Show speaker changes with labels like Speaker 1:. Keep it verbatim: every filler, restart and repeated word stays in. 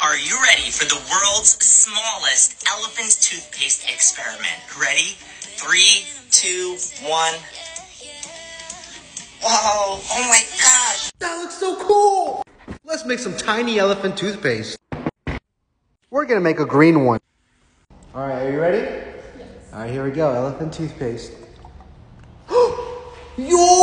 Speaker 1: Are you ready for the world's smallest elephant toothpaste experiment? Ready? Three, two, one. Whoa, oh my gosh.
Speaker 2: That looks so cool. Let's make some tiny elephant toothpaste. We're gonna make a green one. All right, are you ready? Yes. All right, here we go, elephant toothpaste. Yo!